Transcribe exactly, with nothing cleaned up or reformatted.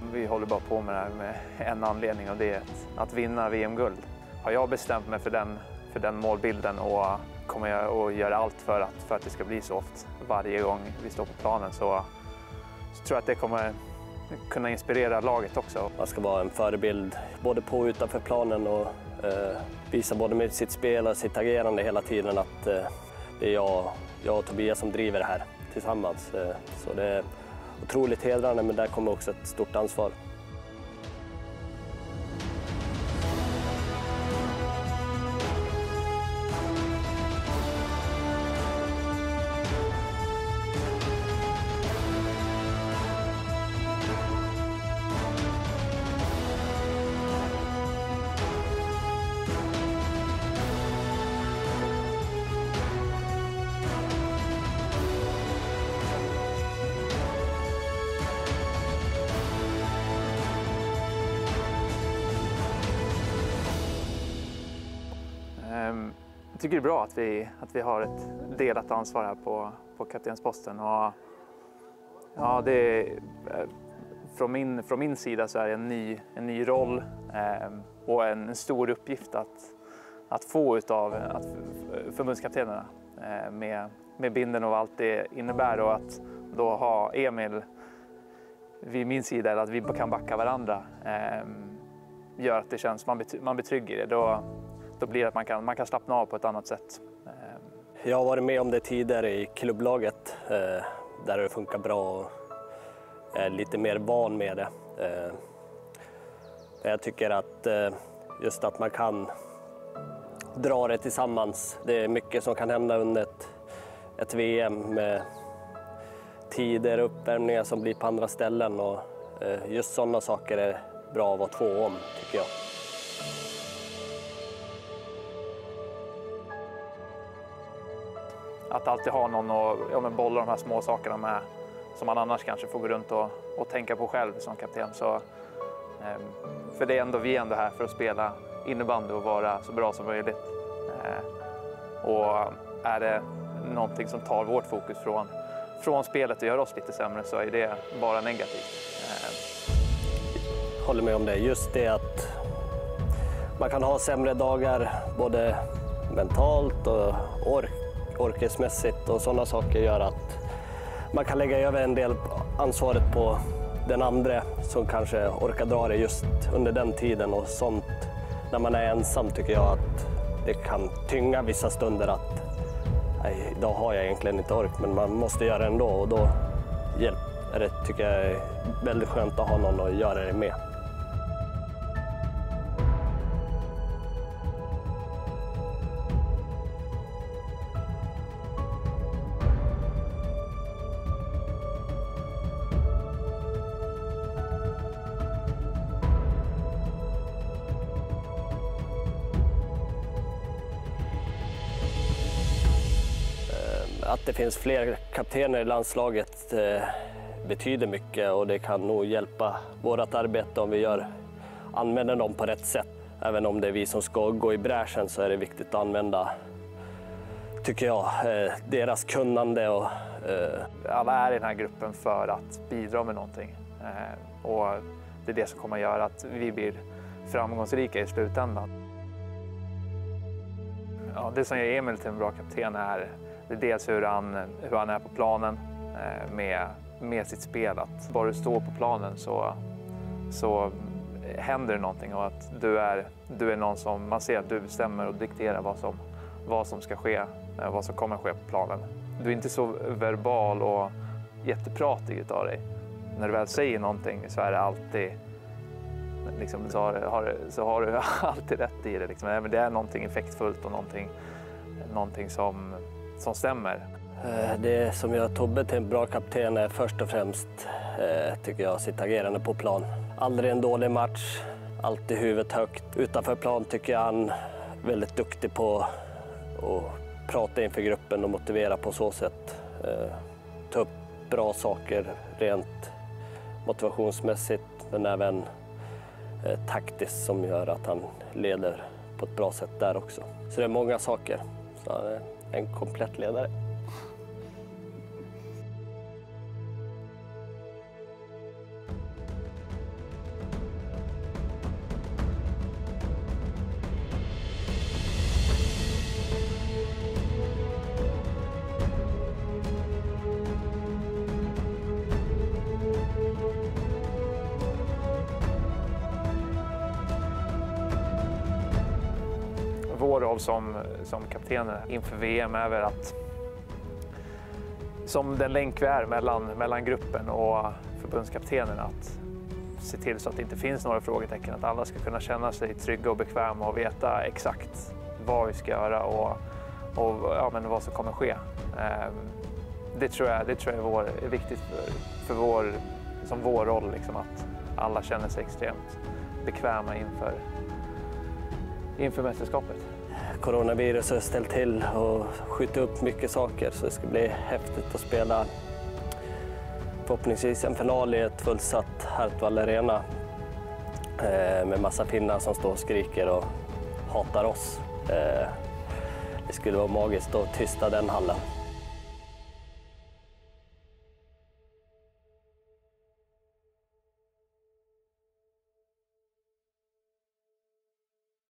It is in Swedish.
Vi håller bara på med det här med en anledning, och det är att vinna V M-guld. Har jag bestämt mig för den, för den målbilden och kommer jag att göra allt för att, för att det ska bli så ofta varje gång vi står på planen, så, så tror jag att det kommer kunna inspirera laget också. Man ska vara en förebild både på och utanför planen och eh, visa både med sitt spel och sitt agerande hela tiden att eh, det är jag, jag och Tobias som driver det här tillsammans. Eh, så det är otroligt hedrande, men där kommer också ett stort ansvar. Jag tycker det är bra att vi, att vi har ett delat ansvar här på, på kaptensposten. Och, ja, det är, från, min, från min sida så är det en ny, en ny roll eh, och en stor uppgift att, att få utav att, förbundskaptenerna eh, med, med binden och allt det innebär, och att då ha Emil vid min sida, eller att vi kan backa varandra, eh, gör att det känns, man, betry, man betrygger det. Då, Då blir det att man kan, man kan slappna av på ett annat sätt. Jag har varit med om det tidigare i klubblaget eh, där det funkar bra och är lite mer van med det. Eh, jag tycker att eh, just att man kan dra det tillsammans. Det är mycket som kan hända under ett, ett V M med tider och uppvärmningar som blir på andra ställen. Och, eh, just sådana saker är bra att vara två om, tycker jag. Att alltid ha någon och ja, men bolla de här små sakerna med, som man annars kanske får gå runt och, och tänka på själv som kapten. Så, eh, för det är ändå, vi är ändå här för att spela innebandy och vara så bra som möjligt. Eh, och är det någonting som tar vårt fokus från, från spelet och gör oss lite sämre, så är det bara negativt. Eh. Håller med om det. Just det att man kan ha sämre dagar både mentalt och ork. orkesmässigt, och sådana saker gör att man kan lägga över en del ansvaret på den andra som kanske orkar dra det just under den tiden, och sånt när man är ensam tycker jag att det kan tynga vissa stunder att nej, idag har jag egentligen inte ork, men man måste göra det ändå, och då hjälp, är det, tycker jag är väldigt skönt att ha någon att göra det med. Att det finns fler kaptener i landslaget eh, betyder mycket, och det kan nog hjälpa vårt arbete om vi gör, använder dem på rätt sätt. Även om det är vi som ska gå i bräschen, så är det viktigt att använda, tycker jag, eh, deras kunnande. Och, eh... Alla är i den här gruppen för att bidra med någonting. Eh, och det är det som kommer att göra att vi blir framgångsrika i slutändan. Ja, det som gör Emil till en bra kapten är Det är dels hur han, hur han är på planen eh, med, med sitt spel. Att bara du står på planen så, så händer det någonting, och att du är, du är någon som man ser att du bestämmer och dikterar vad som, vad som ska ske, eh, vad som kommer ske på planen. Du är inte så verbal och jättepratig utav dig. När du väl säger någonting så är det alltid liksom, så, har, har, så har du alltid rätt i det. Liksom. Men det är någonting effektfullt och någonting, någonting som som stämmer. Det som gör Tobbe till en bra kapten är först och främst, tycker jag, sitt agerande på plan. Aldrig en dålig match, alltid huvudet högt. Utanför plan tycker jag han är väldigt duktig på att prata inför gruppen och motivera på så sätt. Ta upp bra saker rent motivationsmässigt, men även taktiskt, som gör att han leder på ett bra sätt där också. Så det är många saker. Så han är en komplett ledare. vår roll som, som kaptener inför V M är väl att som den länk vi är mellan, mellan gruppen och förbundskaptenen att se till så att det inte finns några frågetecken, att alla ska kunna känna sig trygga och bekväma och veta exakt vad vi ska göra och, och ja, men vad som kommer ske. Det tror jag, det tror jag är, vår, är viktigt för, för vår, som vår roll, liksom, att alla känner sig extremt bekväma inför, inför mästerskapet. Coronaviruset har ställt till och skjutit upp mycket saker, så det ska bli häftigt att spela förhoppningsvis en final i ett fullsatt Hartwall Arena med massa finnar som står och skriker och hatar oss. Det skulle vara magiskt att tysta den hallen.